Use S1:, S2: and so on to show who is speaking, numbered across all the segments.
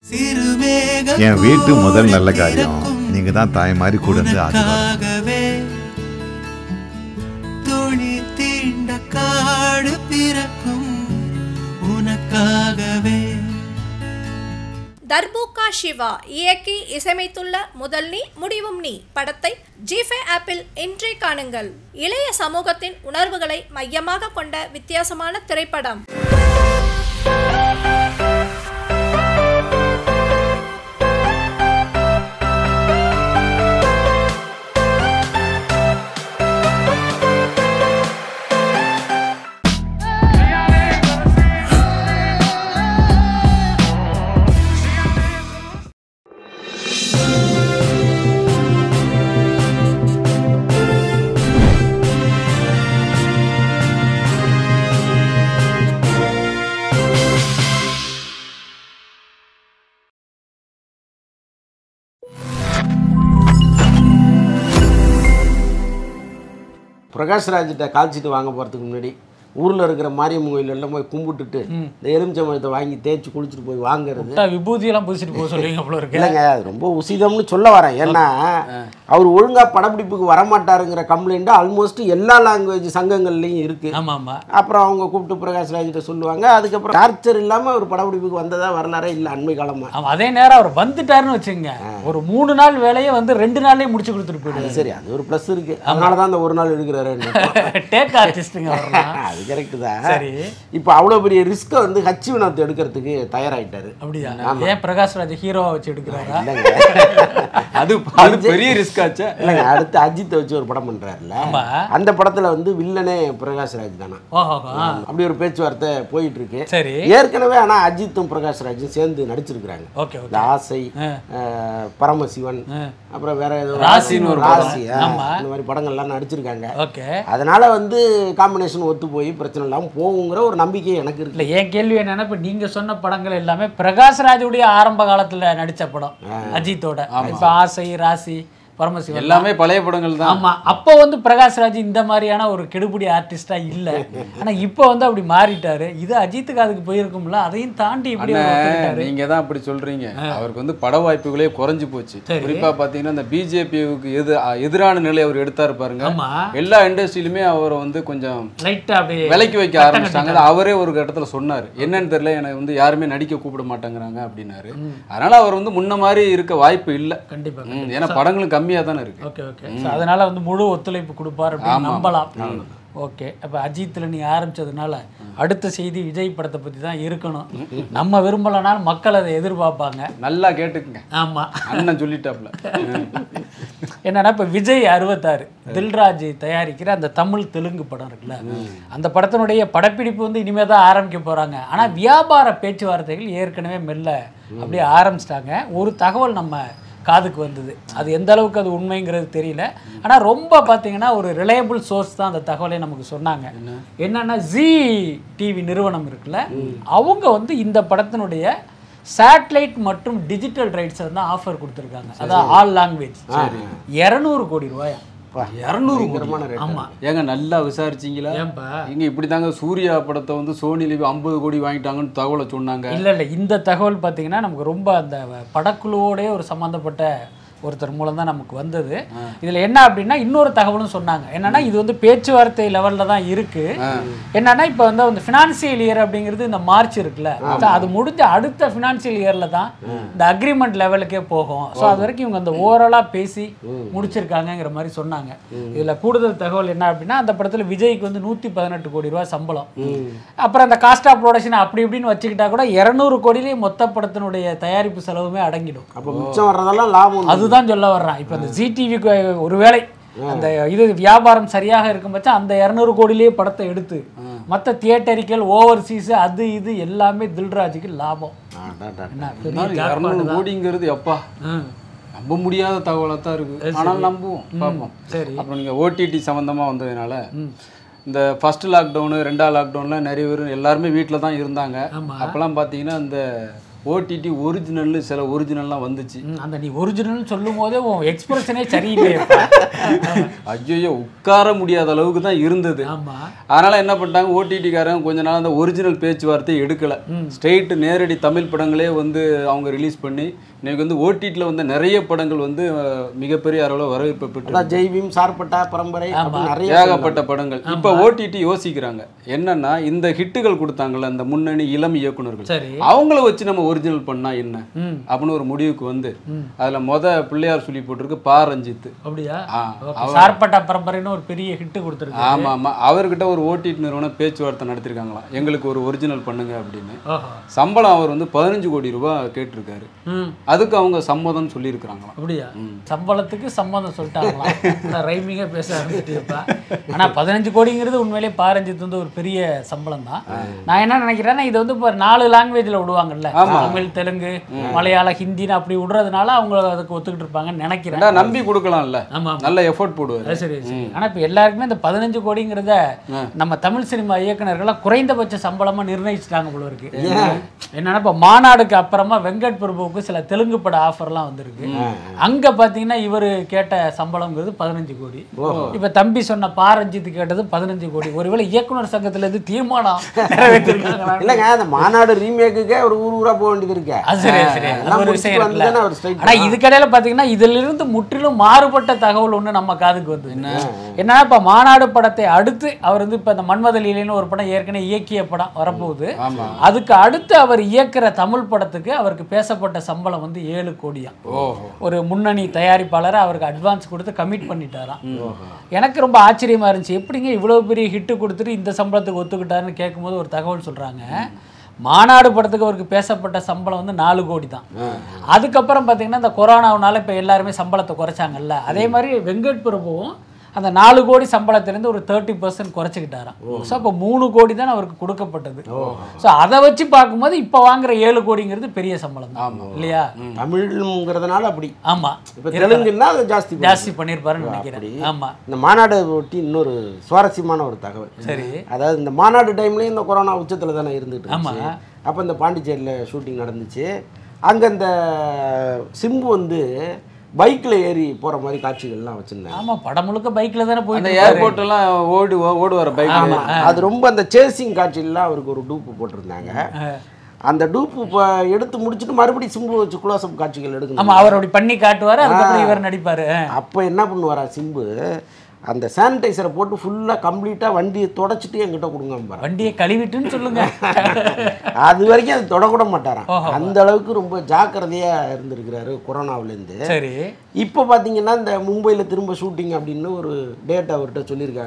S1: என் வீட்டு முதல் நல்ல காரியம் நீங்க தான் தாய் மாதிரி கூட இருந்து ஆசீர்வாதம்.
S2: துளி தீண்ட காடு பிறக்கும் உனக்காகவே.
S3: தர்பூகா சிவா இயக்கி இசையமைத்துள்ள முதல் நீ முடிவும் நீ படத்தை ஜி5 ஆப்பில் இன்றே காணுங்கள். இளைய சமூகத்தின் உணர்வுகளை மையமாக கொண்ட வித்தியாசமான திரைப்படம்.
S4: பிரகாஷ்ராஜிட்ட கால்ச்சிட்டு வாங்க போகிறதுக்கு முன்னாடி ஊரில் இருக்கிற மாரியம்மன் கோயில் எல்லாம் போய் கும்பிட்டுட்டு இந்த எலுமிச்சம்பழத்தை வாங்கி தேய்ச்சி குளிச்சுட்டு போய் வாங்குறது.
S5: விபூதியெல்லாம் பூசிட்டு போக சொல்லுவீங்க அவ்வளோ இருக்கு.
S4: இல்லைங்க, அது ரொம்ப உசிதம்னு சொல்ல வரேன். ஏன்னா அவர் ஒழுங்காக படப்பிடிப்புக்கு வரமாட்டாருங்கிற கம்ப்ளைண்ட்டு ஆல்மோஸ்ட் எல்லா லாங்குவேஜ் சங்கங்கள்லையும் இருக்குது.
S5: ஆமாம் ஆமாம்.
S4: அப்புறம் அவங்க கூப்பிட்டு பிரகாஷ்ராஜிட்ட சொல்லுவாங்க. அதுக்கப்புறம் டார்ச்சர் இல்லாமல் அவர் படப்பிடிப்புக்கு வந்ததா வரலாறே இல்லை அண்மை காலமாக.
S5: அதே நேரம் அவர் வந்துட்டாருன்னு வச்சுங்க, ஒரு 3 நாள் வேலையை வந்து 2 நாள்லேயே முடிச்சு கொடுத்துட்டு போயிடுது.
S4: சரி, அது ஒரு ப்ளஸ் இருக்குது. அதனால தான் அந்த ஒரு நாள் எடுக்கிறாரு.
S5: டேக் ஆர்டிஸ்ட்டுங்க.
S4: அது கரெக்டு தான். சரி, இப்போ அவ்வளோ பெரிய ரிஸ்க்கை வந்து ஹச் வினோத் எடுக்கிறதுக்கு தயாராகிட்டாரு.
S5: அப்படியா? ஏன் பிரகாஷ்ராஜ் ஹீரோவை வச்சு எடுக்கிறாரா?
S6: அது பெரிய ரிஸ்க் ஆச்சு.
S4: இல்லைங்க, அடுத்து அஜித்தை வச்சு ஒரு படம் பண்ணுறாருல, அந்த படத்தில் வந்து வில்லனே பிரகாஷ்ராஜ் தானே. அப்படி ஒரு பேச்சுவார்த்தை போயிட்டு இருக்கு. சரி, ஏற்கனவே ஆனால் அஜித்தும் பிரகாஷ்ராஜும் சேர்ந்து நடிச்சிருக்கிறாங்க. இந்த ஆசை, பரமசிவன், அப்புறம் வேற ஏதோ ராசி, இந்த மாதிரி படங்கள்லாம் நடிச்சிருக்காங்க. அதனால வந்து காம்பினேஷன் ஒத்து போய் பிரச்சனை இல்லாமல் போகுங்கிற ஒரு நம்பிக்கை எனக்கு இருக்கு.
S5: இல்லை, என் கேள்வி என்னன்னா, இப்போ நீங்க சொன்ன படங்கள் எல்லாமே பிரகாஷ்ராஜுடைய ஆரம்ப காலத்துல நடிச்ச படம் அஜித்தோட. இப்போ ஆசை, ராசி, பரமசிவன்
S6: எல்லாமே பழைய படங்கள் தான்.
S5: ஆமா, அப்போ வந்து பிரகாஷ்ராஜ் இந்த மாதிரியான ஒரு கெடுபிடி ஆர்டிஸ்டா இல்ல. ஆனா இப்போ வந்து அப்படி மாறிட்டாரு. இது அஜித்துக்கு அதுக்கு போயிருக்கும்ல, அதையும் தாண்டி இப்படி
S6: நீங்க தான் அப்படி சொல்றீங்க. அவருக்கு வந்து பட வாய்ப்புகளே குறைஞ்சு போச்சு. குறிப்பா பாத்தீங்கன்னா இந்த பிஜேபிக்கு எதிரான நிலை அவர் எடுத்தாரு பாருங்க. எல்லா இண்டஸ்ட்ரியிலுமே அவரை வந்து கொஞ்சம் லைட்டா அப்படியே விலைக்கு வைக்க ஆரம்பிச்சிட்டாங்க. அவரே ஒரு கட்டத்துல சொன்னாரு, என்னன்னு தெரியல, எனக்கு வந்து யாருமே நடிக்க கூப்பிட மாட்டேங்கிறாங்க அப்படின்னாரு. அதனால அவர் வந்து முன்ன மாதிரி இருக்க வாய்ப்பு இல்லை. கண்டிப்பா, ஏன்னா படங்களும் கம்மியா தானே இருக்கு.
S5: Okay okay. அதனால வந்து முழு ஒத்துழைப்பு கொடுப்பாரு அப்படின்னு நம்பலாம். ஓகே, அப்போ அஜித்தில் நீ ஆரம்பிச்சதுனால அடுத்த செய்தி விஜய் படத்தை பற்றி தான் இருக்கணும். நம்ம விரும்பலனாலும் மக்கள் அதை எதிர்பார்ப்பாங்க.
S6: நல்லா கேட்டுக்குங்க.
S5: ஆமாம்,
S6: அண்ணன் சொல்லிட்டாப்ல.
S5: என்னன்னா, இப்போ விஜய் 66 தில்ராஜ் தயாரிக்கிற அந்த தமிழ் தெலுங்கு படம் இருக்குல்ல, அந்த படத்தினுடைய படப்பிடிப்பு வந்து இனிமேல் தான் ஆரம்பிக்க போகிறாங்க. ஆனால் வியாபார பேச்சுவார்த்தைகள் ஏற்கனவே மெல்ல அப்படியே ஆரம்பிச்சிட்டாங்க. ஒரு தகவல் நம்ம காதுக்கு வந்தது. அது எந்த அளவுக்கு அது உண்மைங்கிறது தெரியல. ஆனால் ரொம்ப பார்த்தீங்கன்னா ஒரு ரிலையபிள் சோர்ஸ் தான் அந்த தகவலை நமக்கு சொன்னாங்க. என்னன்னா, ஜி டிவி நிறுவனம் இருக்குல்ல, அவங்க வந்து இந்த படத்தினுடைய சேட்டலைட் மற்றும் டிஜிட்டல் ரைட்ஸை வந்து ஆஃபர் கொடுத்துருக்காங்க. அதான் ஆல் லாங்குவேஜ். 200 கோடி ரூபாயா?
S6: 200. ஆமா ஏங்க, நல்லா விசாரிச்சிங்களா? இங்க இப்படி தாங்க சூர்யா படத்தை வந்து சோனில 50 கோடி வாங்கிட்டாங்கன்னு தகவலை சொன்னாங்க.
S5: இல்ல இல்ல, இந்த தகவல் பார்த்தீங்கன்னா நமக்கு ரொம்ப அந்த படக்குழுவோட ஒரு சம்பந்தப்பட்ட ஒருத்தர் மூலம் தான் நமக்கு வந்தது. இதுல என்ன அப்படின்னா, இன்னொரு தகவலும் சொன்னாங்க. என்னன்னா, இது வந்து பேச்சுவார்த்தை லெவல்ல தான் இருக்கு. என்னன்னா, இப்போ வந்து அந்த ஃபினான்சியல் இயர் அப்படிங்கிறது இந்த மார்ச் இருக்குல்ல, அது முடிஞ்ச அடுத்த ஃபினான்சியல் இயர்ல தான் இந்த அக்ரிமெண்ட் லெவலுக்கே போகும். ஸோ அது வரைக்கும் இவங்க அந்த ஓவராலா பேசி முடிச்சிருக்காங்கிற மாதிரி சொன்னாங்க. இதுல கூடுதல் தகவல் என்ன அப்படின்னா, அந்த படத்துல விஜய்க்கு வந்து 118 கோடி ரூபாய் சம்பளம். அப்புறம் அந்த காஸ்ட் ஆஃப் ப்ரொடக்ஷன் அப்படி இப்படின்னு வச்சுக்கிட்டா கூட 200 கோடியிலேயே மொத்த படத்தினுடைய தயாரிப்பு செலவுமே அடங்கிடும்.
S4: அப்போ மிச்சம் வர்றதெல்லாம் லாபம்.
S5: அதுதான் சொல்ல வர்றான். இப்போ அந்த ஜி டிவிக்கு ஒருவேளை அந்த இது வியாபாரம் சரியாக இருக்கும் பட்சம் அந்த 200 கோடியிலேயே படத்தை எடுத்து மற்ற தியேட்டரிக்கல் ஓவர்சீஸ் அது இது எல்லாமே தில்ராஜுக்கு லாபம்.
S6: 200 கோடிங்கிறது எப்பா நம்ப முடியாத தகவலாக தான் இருக்கு. ஆனால் நம்புவோம், பார்ப்போம். சரி, அப்புறம் நீங்கள் ஓடிடி சம்மந்தமாக வந்ததுனால இந்த ஃபர்ஸ்ட் லாக்டவுனு 2ஆம் லாக்டவுனில் நிறைய பேர் எல்லாருமே வீட்டில் தான் இருந்தாங்க. அப்போல்லாம் பார்த்தீங்கன்னா இந்த ஓடிடி ஒரிஜினல் சில ஒரிஜினல்லாம் வந்துச்சு.
S5: அந்த நீ ஒரிஜினல் சொல்லும் போதே உன் எக்ஸ்பிரஷனே சரியில்லையே.
S6: ஐயோ உட்கார முடியாத அளவுக்கு தான் இருந்தது. அதனால என்ன பண்ணிட்டாங்க, ஓடிடிக்காரங்க கொஞ்ச நாள் அந்த ஒரிஜினல் பேச்சுவார்த்தை எடுக்கல, ஸ்ட்ரெயிட் நேரடி தமிழ் படங்களே வந்து அவங்க ரிலீஸ் பண்ணி இன்னைக்கு வந்து ஓடிடியில் வந்து நிறைய படங்கள் வந்து மிகப்பெரிய அளவில் வரவேற்பு பெற்று
S4: ஜெய்பீம், சார்பட்டா, பரம்பரை,
S6: ஏகப்பட்ட படங்கள். இப்போ ஓடிடி யோசிக்கிறாங்க என்னன்னா, இந்த ஹிட்டுகள் கொடுத்தாங்கல்ல அந்த முன்னணி இளம் இயக்குனர்கள், அவங்கள வச்சு நம்ம ஒரிஜினல் பண்ணா என்ன அப்படின்னு ஒரு முடிவுக்கு வந்து அதுல பிள்ளையார் சொல்லி போட்டிருக்கு பா ரஞ்சித்.
S5: அப்படியா? சார்பட்டா பரம்பரைன்னு ஒரு பெரிய ஹிட் கொடுத்துருக்கு.
S6: ஆமா ஆமா, அவர்கிட்ட ஒரு ஓடிடி நிறுவனம் பேச்சுவார்த்தை நடத்திருக்காங்களாம், எங்களுக்கு ஒரு ஒரிஜினல் பண்ணுங்க அப்படின்னு. சம்பளம் அவர் வந்து 15 கோடி ரூபாய் கேட்டிருக்காரு, அதுக்கு அவங்க சம்மதம் சொல்லியிருக்கிறாங்களாம்.
S5: அப்படியா? சம்பளத்துக்கு சம்மதம் சொல்லிட்டாங்களா? ரைமிங்காக பேச ஆரம்பிச்சிட்டேப்பா. ஆனால் 15 கோடிங்கிறது உண்மையிலேயே பாரஞ்சித் வந்து ஒரு பெரிய சம்பளம் தான். நான் என்ன நினைக்கிறேன்னா, இது வந்து இப்போ 4 லாங்குவேஜில் விடுவாங்கல்ல, தமிழ், தெலுங்கு, மலையாளம், ஹிந்தின்னு அப்படி விடுறதுனால அவங்க அதுக்கு ஒத்துக்கிட்டு இருப்பாங்கன்னு நினைக்கிறேன்.
S6: நம்பி கொடுக்கலாம்ல, நல்ல எஃபோர்ட் போடுவார்.
S5: சரி சரி. ஆனால் இப்போ எல்லாருக்குமே இந்த 15 கோடிங்கிறத நம்ம தமிழ் சினிமா இயக்குநர்களாக குறைந்தபட்ச சம்பளமாக நிர்ணயிச்சிட்டாங்க போல இருக்கு. என்னன்னா, இப்போ மாநாடுக்கு அப்புறமா வெங்கட் பிரபுவுக்கு சில தெலுங்கு பட ஆஃபர்லாம் வந்திருக்கு. அங்க பாத்தீங்கன்னா இவர் கேட்ட சம்பளம்ங்கிறது 15 கோடி. இப்ப தம்பி சொன்ன பாரஞ்சித் கேட்டது 15 கோடி. ஒருவேளை இயக்குனர் சங்கத்துல இருந்து தீர்மானம் நிறைவேற்றிருக்காங்களா?
S4: இல்லங்க, அந்த மாநாடு ரீமேக்குக்கே ஒரு ஊரா போக வேண்டியது இருக்கு.
S5: சரி சரி, ஒரு விஷயம் இருக்குல்ல. ஆனா இதுக்கடையில பாத்தீங்கன்னா இதுல இருந்து முற்றிலும் மாறுபட்ட தகவல் ஒண்ணு நம்ம காதுக்கு வந்து என்னன்னா, இப்ப மாநாடு படத்தை அடுத்து அவர் வந்து இப்ப இந்த மன்மதலீலைன்னு ஒரு படம் ஏற்கனவே இயக்கிய படம் வரப்போகுது. அதுக்கு அடுத்து அவர் இயக்குற தமிழ் படத்துக்கு அவருக்கு பேசப்பட்ட சம்பளம் வந்து 7 கோடியா. ஒரு முன்னணி தயாரிப்பாளரை அவருக்கு அட்வான்ஸ் கொடுத்து கமிட் பண்ணிட்டாராம். எனக்கு ரொம்ப ஆச்சரியமா இருந்துச்சு, எப்படிங்க இவ்வளவு பெரிய ஹிட்டு கொடுத்துட்டு இந்த சம்பளத்துக்கு ஒத்துக்கிட்டாருன்னு கேட்கும்போது ஒரு தகவல் சொல்றாங்க, மாநாடு படத்துக்கு அவருக்கு பேசப்பட்ட சம்பளம் வந்து 4 கோடி தான். அதுக்கப்புறம் பார்த்தீங்கன்னா இந்த கொரோனாவுனால இப்போ எல்லாருமே சம்பளத்தை குறைச்சாங்கல்ல, அதே மாதிரி வெங்கட் பிரபுவும் அந்த 4 கோடி சம்பளத்திலேருந்து ஒரு 30% குறைச்சிக்கிட்டாராம். ஸோ அப்போ 3 கோடி தான் அவருக்கு கொடுக்கப்பட்டது. ஸோ அதை வச்சு பார்க்கும்போது இப்போ வாங்குற 7 கோடிங்கிறது பெரிய சம்பளம் தான் இல்லையா?
S4: தமிழ்ங்கிறதுனால அப்படி.
S5: ஆமாம்,
S4: இப்போ தெலுங்குன்னா அதை ஜாஸ்தி
S5: பண்ணியிருப்பாருன்னு நினைக்கிறேன். ஆமாம்.
S4: இந்த மாநாடு ஒட்டி இன்னொரு சுவாரஸ்யமான ஒரு தகவல். சரி, அதாவது இந்த மாநாடு டைம்லேயும் இந்த கொரோனா உச்சத்தில் தானே இருந்துட்டு இருந்துச்சு. அப்போ இந்த பாண்டிச்சேரியில் ஷூட்டிங் நடந்துச்சு. அங்கே இந்த சிம்பு வந்து பைக்கில் ஏறி போகிற மாதிரி காட்சிகள்லாம் வச்சுருந்தாங்க.
S5: ஆமாம், படம் முழுக்க பைக்கில் தானே போய்
S6: அந்த ஏர்போர்ட்டெல்லாம் ஓடுவார் பைக்.
S4: அது ரொம்ப அந்த சேசிங் காட்சிகள்லாம் அவருக்கு ஒரு டூப்பு போட்டிருந்தாங்க. அந்த டூப்பு எடுத்து முடிச்சுட்டு மறுபடியும் சிம்பு வச்சு குளோசப் காட்சிகள் எடுக்கணும்.
S5: ஆமாம், அவர் அப்படி பண்ணி காட்டுவார், அதுக்கப்புறம் இவர் நடிப்பார்.
S4: அப்போ என்ன பண்ணுவாரா சிம்பு, அந்த சானிடைசரை போட்டு ஃபுல்லாக கம்ப்ளீட்டாக வண்டியை தொடச்சிட்டு என்கிட்ட கொடுங்க,
S5: வண்டியை கழுவிட்டுன்னு சொல்லுங்க.
S4: அது வரைக்கும் அது தொடக்கூட மாட்டாராம். அந்த அளவுக்கு ரொம்ப ஜாக்கிரதையாக இருந்திருக்கிறாரு கொரோனாவிலேருந்து.
S5: சரி,
S4: இப்போ பார்த்தீங்கன்னா இந்த மும்பையில் திரும்ப ஷூட்டிங் அப்படின்னு ஒரு டேட் அவர்கிட்ட சொல்லியிருக்காங்க.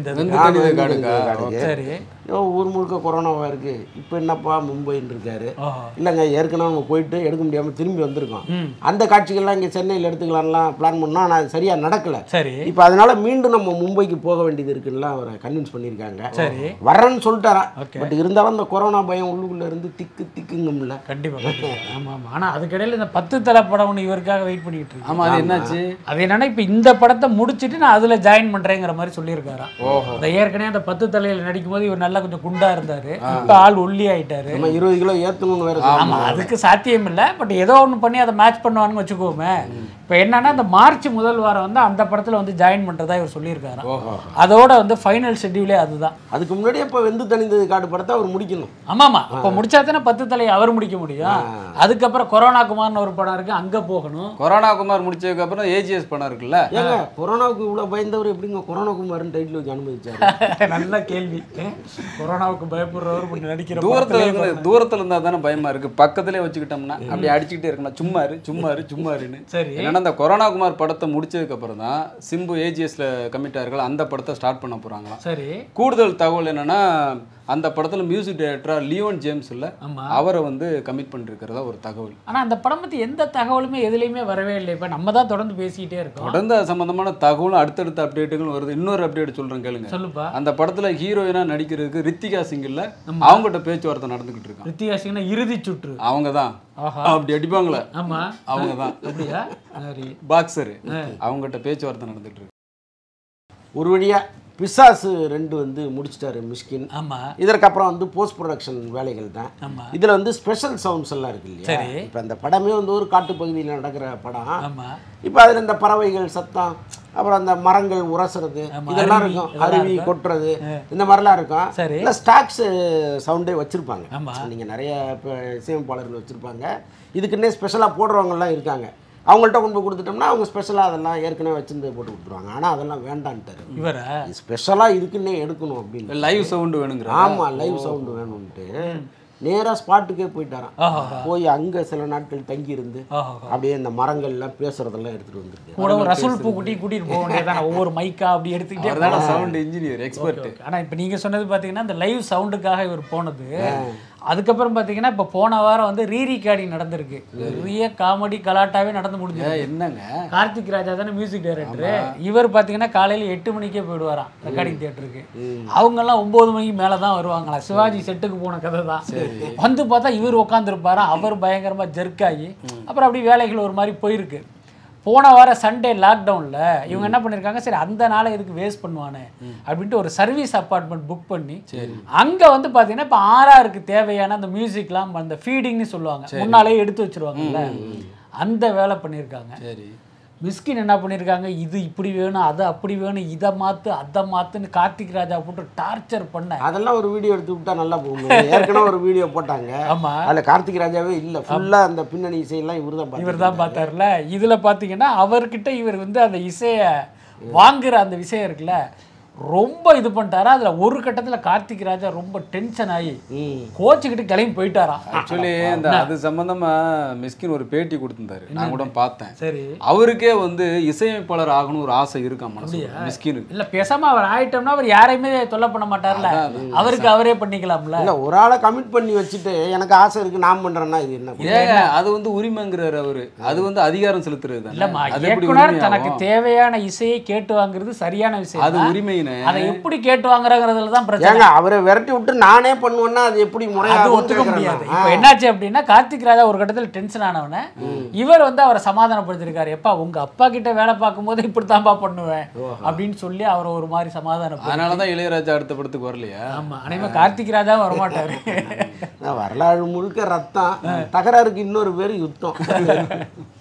S5: சரி,
S4: ஊர் முழுக்க கொரோனாவாக இருக்குது, இப்போ என்னப்பா மும்பைன்னு இருக்காரு. இல்லைங்க, ஏற்கனவே நம்ம போயிட்டு எடுக்க முடியாமல் திரும்பி வந்திருக்கோம். அந்த காட்சிகள்லாம் இங்கே சென்னையில் எடுத்துக்கலாம்லாம் பிளான் பண்ணோம், ஆனால் அது சரியாக நடக்கலை.
S5: சரி,
S4: இப்போ அதனால மீண்டும் நம்ம மும்பைக்கு போக வேண்டியது இருக்குன்னு அவரை கன்வின்ஸ் பண்ணியிருக்காங்க.
S5: சரி,
S4: வரேன்னு சொல்லிட்டாரா. பட் இருந்தாலும் அந்த கொரோனா பயம் உள்ளுக்குள்ள இருந்து திக்குங்கம்ல.
S5: கண்டிப்பாக. ஆமாம் ஆமாம். ஆனால் அதுக்கிடையில் இந்த 10 தலை படம் ஒன்று இவருக்காக வெயிட் பண்ணிட்டு இருக்கு.
S6: ஆமாம், அது என்னாச்சு?
S5: அது என்னன்னா, இப்போ இந்த படத்தை முடிச்சுட்டு நான் அதில் ஜாயின் பண்ணுறேங்கிற மாதிரி சொல்லியிருக்காராம். இந்த ஏற்கனவே அந்த 10 தலையில் நடிக்கும் போது இவர் நல்லா கொஞ்சம் குண்டா இருந்தாரு, இப்போ ஆள் ஒல்லி ஆயிட்டாரு.
S4: 20 கிலோ ஏற்றணும்னு வேற.
S5: ஆமாம், அதுக்கு சாத்தியம் இல்லை. பட் ஏதோ ஒன்று பண்ணி அதை மேட்ச் பண்ணுவான்னு வச்சுக்கோமே. இப்போ என்னன்னா, இந்த மார்ச் முதல் வாரம் வந்து அந்த படத்தில் வந்து ஜாயின் பண்ணுறதா இவர் சொல்லியிருக்காராம். அதோட வந்து ஃபைனல் ஷெட்யூலே அதுதான்.
S4: அதுக்கு முன்னாடியே இப்போ வெந்து தணிந்தது காடு படத்தை அவர் முடிக்கணும்.
S5: ஆமாம்மா, இப்போ முடிச்சா தானே 10 தலையை அவர் முடிக்க முடியும். அதுக்கப்புறம் கொரோனா குமார்னு ஒரு படம் இருக்கு, அங்கே போகணும்.
S6: கொரோனா குமார் முடிச்சதுக்கு அப்புறம் ஏஜிஎஸ் படம் இருக்குல்ல.
S4: ஏங்க, கொரோனாவுக்கு இவ்வளோ பயந்தவர் எப்படிங்க கொரோனா குமார்னு டைட்டில் வச்சு அனுமதிச்சாரு?
S5: நல்ல கேள்வி. கொரோனாவுக்கு பயப்படுறவர் கொஞ்சம் நடிக்கிற
S6: தூரத்தில் இருந்தால் தானே பயமா இருக்கு, பக்கத்துலேயே வச்சுக்கிட்டோம்னா அப்படி அடிச்சுக்கிட்டே இருக்கணும், சும்மாருன்னு. சரி, ஏன்னா அந்த கொரோனா குமார் படத்தை முடிச்சதுக்கு அப்புறம் தான் சிம்பு ஏஜிஎஸ்ல கமிட் ஆயிருக்காங்க, அந்த படத்தை ஸ்டார்ட் பண்ண போறாங்களா.
S5: சரி,
S6: கூடுதல் தகவல் என்னன்னா, அந்த படத்துல மியூசிக் டைரக்டரா லியோன் ஜேம்ஸ் இல்ல, அவரை வந்து கமிட் பண்ணிருக்கிறதா ஒரு தகவல்.
S5: ஆனா அந்த படம் பத்தி எந்த தகவலுமே எதுலையுமே வரவே இல்லை. இப்ப நம்ம தான் தொடர்ந்து பேசிக்கிட்டே இருக்கோம்.
S6: தொடர்ந்து சம்பந்தமான தகவலும் அடுத்தடுத்த அப்டேட்டுகளும் வருது. இன்னொரு அப்டேட் சொல்றேன் கேளுங்க.
S5: சொல்லுப்பா.
S6: அந்த படத்துல ஹீரோயினா நடிக்கிறதுக்கு ரித்திகா சிங் இல்ல, அவங்ககிட்ட பேச்சுவார்த்தை நடந்துகிட்டு இருக்கு.
S5: ரித்திகா சிங்னா இறுதி சுற்று
S6: அவங்க தான் அப்படி அடிப்பாங்களே.
S5: ஆமா,
S6: அவங்க தான்.
S5: அப்படியா?
S6: பாக்ஸர், அவங்ககிட்ட பேச்சுவார்த்தை நடந்துட்டு இருக்கு.
S4: ஒரு வழியா பிசாசு 2 வந்து முடிச்சிட்டாரு மிஷ்கின்.
S5: ஆமாம்.
S4: இதற்கப்புறம் வந்து போஸ்ட் ப்ரொடக்ஷன் வேலைகள் தான். இதில் வந்து ஸ்பெஷல் சவுண்ட்ஸ் எல்லாம் இருக்கு இல்லையா? இப்போ அந்த படமே வந்து ஒரு காட்டு பகுதியில் நடக்கிற படம். இப்போ அதில் இந்த பறவைகள் சத்தம், அப்புறம் அந்த மரங்கள் உரசுறது, இதெல்லாம் இருக்கும். அருவி கொட்டுறது, இந்த மாதிரிலாம் இருக்கும். இல்லை ஸ்டாக்ஸ் சவுண்டே வச்சுருப்பாங்க. நீங்கள் நிறைய இப்போ இசையமைப்பாளர்கள் வச்சுருப்பாங்க. இதுக்குன்னே ஸ்பெஷலாக போடுறவங்கலாம் இருக்காங்க. அவங்கள்ட்ட கொண்டு போய் கொடுத்துட்டோம்னா அவங்க ஸ்பெஷலாக அதெல்லாம் ஏற்கனவே வச்சிருந்து போட்டு கொடுத்துருவாங்க. ஆனால் அதெல்லாம் வேண்டான்ட்டாரு.
S5: இவர
S4: ஸ்பெஷலாக இதுக்குன்னே எடுக்கணும் அப்படின்னு.
S6: லைவ் சவுண்டு வேணுங்கிற.
S4: ஆமாம், லைவ் சவுண்டு வேணும்ன்ட்டு நேராக ஸ்பாட்டுக்கே போயிட்டாராம். போய் அங்கே சில நாட்கள் தங்கி இருந்து அப்படியே இந்த மரங்கள்லாம் பேசுறதெல்லாம் எடுத்துட்டு வந்துருக்கு.
S5: கூட ஒரு ரசூல் பூ கூட்டிட்டு போக வேண்டியதான். ஒவ்வொரு மைக்கா அப்படி எடுத்துக்கிட்டே
S6: சவுண்ட் இன்ஜினியர் எக்ஸ்பர்ட்.
S5: ஆனால் இப்போ நீங்கள் சொன்னது பார்த்தீங்கன்னா இந்த லைவ் சவுண்டுக்காக இவர் போனது. அதுக்கப்புறம் பார்த்தீங்கன்னா இப்போ போன வாரம் வந்து ரீரிகார்டிங் நடந்திருக்கு. நிறைய காமெடி கலாட்டாவே நடந்து முடிஞ்சது.
S6: என்னங்க,
S5: கார்த்திக் ராஜா தானே மியூசிக் டைரக்டரு. இவர் பார்த்தீங்கன்னா காலையில் 8 மணிக்கே போயிடுவாராம் ரெக்கார்டிங் தியேட்டருக்கு. அவங்கெல்லாம் 9 மணிக்கு மேலே தான் வருவாங்களா. சிவாஜி செட்டுக்கு போன கதை தான். வந்து பார்த்தா இவர் உட்காந்துருப்பாரா, அவர் பயங்கரமாக ஜெர்க்காகி அப்புறம் அப்படி வேலைகள் ஒரு மாதிரி போயிருக்கு. போன வாரம் சண்டே லாக்டவுனில் இவங்க என்ன பண்ணியிருக்காங்க, சரி அந்த நாளை இதுக்கு வேஸ்ட் பண்ணுவானே அப்படின்ட்டு ஒரு சர்வீஸ் அப்பார்ட்மெண்ட் புக் பண்ணி அங்கே வந்து பார்த்தீங்கன்னா இப்போ ஆர்ஆருக்கு தேவையான அந்த மியூசிக்லாம் அந்த ஃபீடிங்னு சொல்லுவாங்க, முன்னாலே எடுத்து வச்சுருவாங்கல்ல, அந்த வேலை பண்ணியிருக்காங்க. சரி, மிஸ்கின் என்ன பண்ணியிருக்காங்க, இது இப்படி வேணும், அது அப்படி வேணும், இதை மாற்று அதை மாற்றுன்னு கார்த்திக் ராஜா போட்டு டார்ச்சர் பண்ண.
S4: அதெல்லாம் ஒரு வீடியோ எடுத்து விட்டா நல்லா போகும். ஏற்கனவே ஒரு வீடியோ போட்டாங்க. ஆமாம், அதில் கார்த்திக் ராஜாவே இல்லை, ஃபுல்லாக அந்த பின்னணி இசையெல்லாம் இவர் தான்
S5: பார்த்தார்ல. இதில் பார்த்தீங்கன்னா அவர்கிட்ட இவர் வந்து அந்த இசையை வாங்குற அந்த விஷயம் இருக்குல்ல, ரொம்ப இது பண்ணிட்டாரா. அதில் ஒரு கட்டத்தில் கார்த்திக் ராஜா ரொம்ப டென்ஷன் ஆகி கோச்சுக்கிட்டு கிளம்பி போயிட்டாராம்.
S6: ஆக்சுவலி இந்த அது சம்பந்தமாக மிஸ்கின் ஒரு பேட்டி கொடுத்துருந்தாரு, நான் கூட பார்த்தேன். சரி, அவருக்கே வந்து இசையமைப்பாளர் ஆகணும் ஒரு ஆசை இருக்கான் மிஸ்கினுக்கு.
S5: இல்லை பேசாமல் அவர் ஆகிட்டோம்னா அவர் யாரையுமே தொல்லை பண்ண மாட்டார்ல, அவருக்கு அவரே பண்ணிக்கலாம்ல.
S4: இல்லை ஒரு ஆளை கமிட் பண்ணி வச்சுட்டு எனக்கு ஆசை இருக்குது நான் பண்ணுறேன்னா இது என்ன?
S6: ஏங்க அது வந்து உரிமைங்கிறாரு அவரு, அது வந்து அதிகாரம் செலுத்துறது தான்.
S5: இல்லைம்மா, இயக்குனர் தனக்கு தேவையான இசையை கேட்டு வாங்குறது சரியான விஷயம்,
S6: அது உரிமை.
S5: அதை எப்படி கேட்டு வாங்குறதுல தான் பிரச்சனை.
S4: அவரை விரட்டி விட்டு நானே பண்ணுவேன்னா அது எப்படி முறையாக
S5: ஒத்துக்க முடியாது. இப்போ என்னாச்சு அப்படின்னா கார்த்திக் ராஜா ஒரு கட்டத்தில் டென்ஷன் ஆனவன இவர் வந்து அவரை சமாதானப்படுத்திருக்காரு. எப்பா உங்க அப்பா கிட்ட வேலை பார்க்கும் போது இப்படித்தான்பா பண்ணுவேன் அப்படின்னு சொல்லி அவரை ஒரு மாதிரி சமாதானம்.
S6: அதனாலதான் இளையராஜா அடுத்த படத்துக்கு வரலையா?
S5: ஆமா, அனைவா கார்த்திக் ராஜாவும் வரமாட்டாரு.
S4: வரலாறு முழுக்க ரத்தம், தகராறுக்கு இன்னொரு பேர் யுத்தம்.